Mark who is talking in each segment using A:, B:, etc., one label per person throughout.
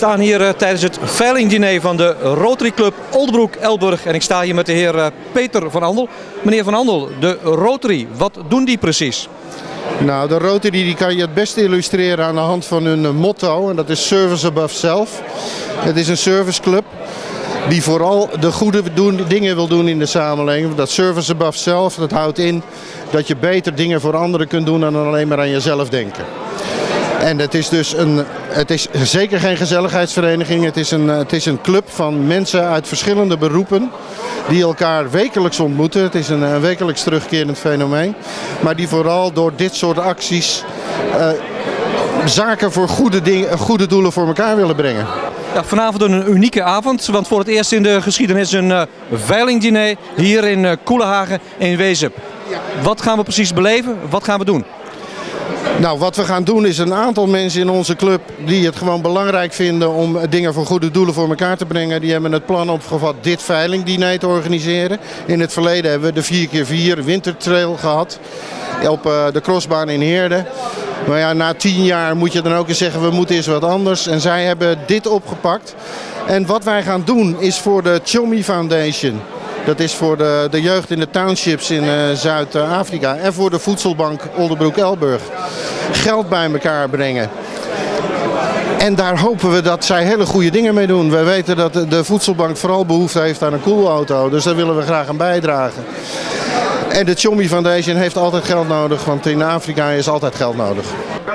A: staan hier tijdens het veilingdiner van de Rotary Club Oldebroek-Elburg en ik sta hier met de heer Peter van Andel. Meneer van Andel, de Rotary, wat doen die precies?
B: Nou, de Rotary die kan je het beste illustreren aan de hand van hun motto en dat is Service Above Self. Het is een serviceclub die vooral de goede dingen wil doen in de samenleving. Dat Service Above Self, dat houdt in dat je beter dingen voor anderen kunt doen dan alleen maar aan jezelf denken. En het is dus het is zeker geen gezelligheidsvereniging. Het is een club van mensen uit verschillende beroepen die elkaar wekelijks ontmoeten. Het is een wekelijks terugkerend fenomeen. Maar die vooral door dit soort acties zaken voor goede doelen voor elkaar willen brengen.
A: Ja, vanavond een unieke avond, want voor het eerst in de geschiedenis een veilingdiner hier in Koelehagen in Wezep. Wat gaan we precies beleven? Wat gaan we doen?
B: Nou, wat we gaan doen is een aantal mensen in onze club die het gewoon belangrijk vinden om dingen voor goede doelen voor elkaar te brengen. Die hebben het plan opgevat dit veilingdiner te organiseren. In het verleden hebben we de 4x4 wintertrail gehad op de crossbaan in Heerden. Maar ja, na 10 jaar moet je dan ook eens zeggen we moeten eens wat anders. En zij hebben dit opgepakt. En wat wij gaan doen is voor de Tjommi Foundation. Dat is voor de jeugd in de townships in Zuid-Afrika en voor de voedselbank Oldebroek-Elburg geld bij elkaar brengen. En daar hopen we dat zij hele goede dingen mee doen. We weten dat de voedselbank vooral behoefte heeft aan een koelauto, dus daar willen we graag aan bijdragen. En de Tjommi Foundation heeft altijd geld nodig, want in Afrika is altijd geld nodig.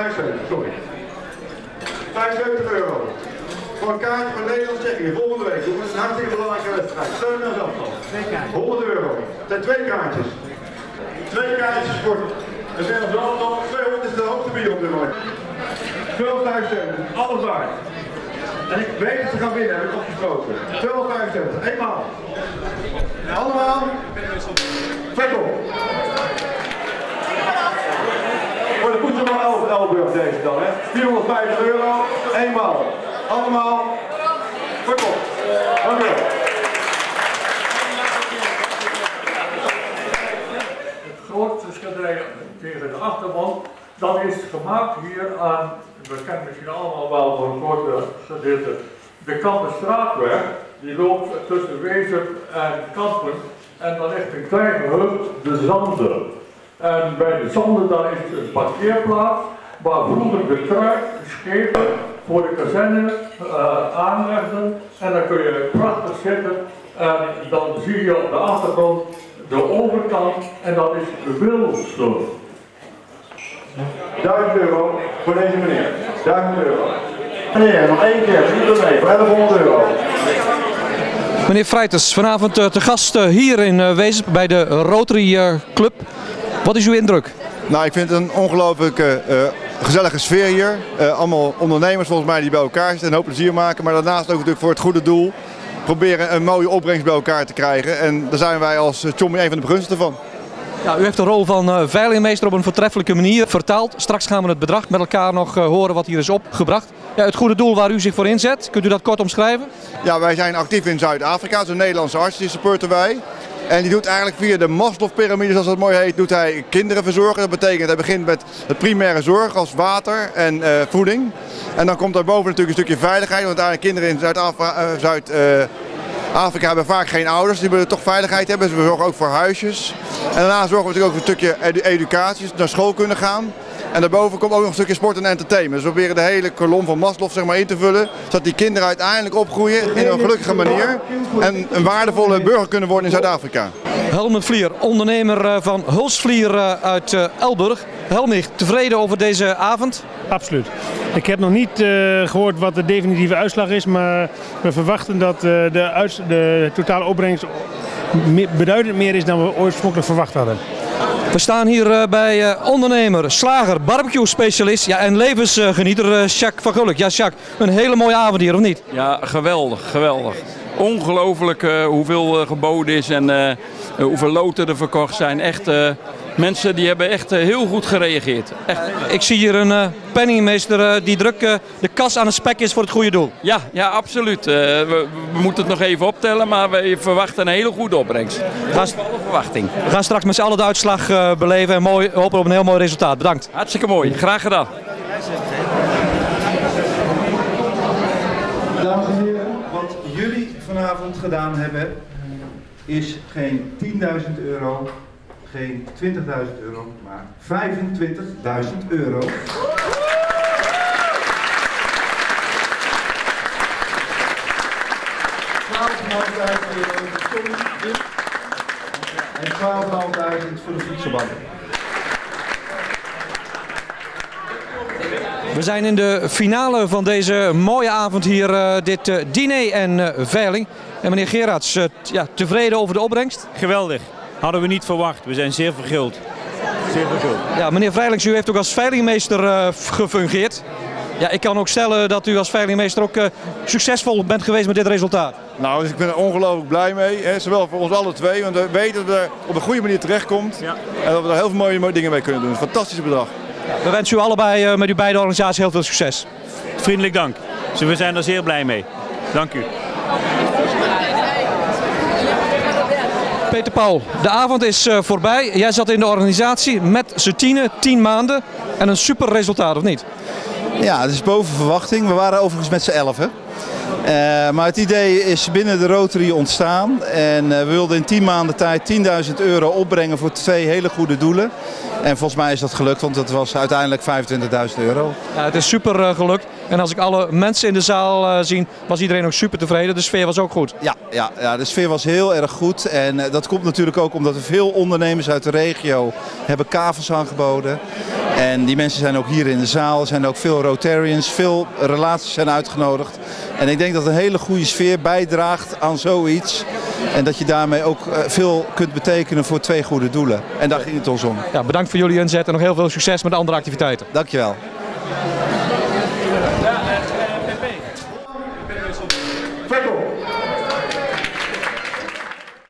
C: 75 euro. Voor een kaartje van Nederland-Tsjechië volgende week. Dat is een hartstikke belangrijke wedstrijd. Steun naar zelfstand. 100 euro. Dat zijn 2 kaartjes. 2 kaartjes voor het Nederlands elftal. 200 is de hoogste bied op dit moment. 12.000, alles waard. En ik weet dat ze gaan winnen, heb ik opgesproken. 12.000, eenmaal. Allemaal. Vettel. Voor de voedselbank Elburg deze dan, hè. 450 euro, eenmaal. Allemaal. Vettel. Dank u wel.
D: Het grootste schilderij tegen de achterwand, dat is gemaakt hier aan, we kennen misschien allemaal wel voor een grote gedeelte, de Kampenstraatweg. Die loopt tussen Wezep en Kampen en dan ligt een kleine hut, de Zanden. En bij de Zanden daar is een parkeerplaats waar vroeger de kruid, schepen voor de kazerne aanlegden en dan kun je prachtig zitten en dan zie je op de achtergrond de overkant en dat is de Wilsloot.
C: 1000 euro voor deze meneer. 1000 euro. Meneer, nog 1 keer, niet ermee, voor 1100 euro.
A: Meneer Freiters, vanavond te gast hier in Wezep bij de Rotary Club. Wat is uw indruk?
E: Nou, ik vind het een ongelooflijk gezellige sfeer hier. Allemaal ondernemers volgens mij die bij elkaar zitten en een hoop plezier maken. Maar daarnaast ook natuurlijk voor het goede doel proberen een mooie opbrengst bij elkaar te krijgen. En daar zijn wij als Tjommi een van de begunstigden van.
A: Ja, u heeft de rol van veilingmeester op een voortreffelijke manier vertaald. Straks gaan we het bedrag met elkaar nog horen wat hier is opgebracht. Ja, het goede doel waar u zich voor inzet, kunt u dat kort omschrijven?
E: Ja, wij zijn actief in Zuid-Afrika. Dat is een Nederlandse arts, die supporten wij. En die doet eigenlijk via de Maslow-pyramide, zoals dat mooi heet, doet hij kinderen verzorgen. Dat betekent, hij begint met het primaire zorg als water en voeding. En dan komt daarboven natuurlijk een stukje veiligheid, want uiteindelijk kinderen in Zuid-Afrika hebben vaak geen ouders, die willen toch veiligheid hebben. Dus we zorgen ook voor huisjes. En daarna zorgen we natuurlijk ook voor een stukje educatie, dus naar school kunnen gaan. En daarboven komt ook nog een stukje sport en entertainment. Dus we proberen de hele kolom van Maslow zeg maar in te vullen, zodat die kinderen uiteindelijk opgroeien in een gelukkige manier en een waardevolle burger kunnen worden in Zuid-Afrika.
A: Helmut Vlier, ondernemer van Hulsvlier uit Elburg. Helmut, tevreden over deze avond?
F: Absoluut. Ik heb nog niet gehoord wat de definitieve uitslag is, maar we verwachten dat de totale opbrengst beduidend meer is dan we oorspronkelijk verwacht hadden.
A: We staan hier bij ondernemer, slager, barbecue specialist en levensgenieter Jacques van Gulik. Ja, Jacques, een hele mooie avond hier, of niet?
G: Ja, geweldig, geweldig. Ongelooflijk hoeveel geboden is en hoeveel loten er verkocht zijn. Echt, mensen die hebben echt heel goed gereageerd. Echt.
A: Ik zie hier een penningmeester die druk de kas aan het spek is voor het goede doel.
G: Ja, absoluut. We moeten het nog even optellen, maar we verwachten een hele goede opbrengst. Dat is alle verwachting.
A: We gaan straks met z'n allen de uitslag beleven en hopen op een heel mooi resultaat. Bedankt.
G: Hartstikke mooi. Graag gedaan.
C: Dames en heren, wat jullie vanavond gedaan hebben is geen 10.000 euro, geen 20.000 euro, maar 25.000 euro. En 12.500 voor de fietsenbanden.
A: We zijn in de finale van deze mooie avond hier, dit diner en veiling. En meneer Gerards, ja, tevreden over de opbrengst?
H: Geweldig. Hadden we niet verwacht. We zijn zeer verguld. Zeer verguld.
A: Ja, meneer Vreilings, u heeft ook als veilingmeester gefungeerd. Ja, ik kan ook stellen dat u als veilingmeester ook succesvol bent geweest met dit resultaat.
E: Nou, dus ik ben er ongelooflijk blij mee. Hè. Zowel voor ons alle twee, want we weten dat we op een goede manier terechtkomt. Ja. En dat we er heel veel mooie dingen mee kunnen doen. Een fantastisch bedrag.
A: We wensen u allebei met uw beide organisaties heel veel succes.
H: Vriendelijk dank. We zijn er zeer blij mee. Dank u.
A: Peter Paul, de avond is voorbij. Jij zat in de organisatie met z'n 10 maanden en een super resultaat, of niet?
I: Ja, het is boven verwachting. We waren overigens met z'n 11. Maar het idee is binnen de Rotary ontstaan. En we wilden in 10 maanden tijd 10.000 euro opbrengen voor 2 hele goede doelen. En volgens mij is dat gelukt, want het was uiteindelijk 25.000 euro.
A: Ja, het is super gelukt. En als ik alle mensen in de zaal zie, was iedereen ook super tevreden. De sfeer was ook goed.
I: Ja, de sfeer was heel erg goed. En dat komt natuurlijk ook omdat er veel ondernemers uit de regio hebben kavels aangeboden. En die mensen zijn ook hier in de zaal. Er zijn ook veel Rotarians, veel relaties zijn uitgenodigd. En ik denk dat een hele goede sfeer bijdraagt aan zoiets. En dat je daarmee ook veel kunt betekenen voor 2 goede doelen. En daar ging het ons om.
A: Ja, bedankt voor jullie inzet en nog heel veel succes met de andere activiteiten.
I: Dankjewel.
C: Vettel,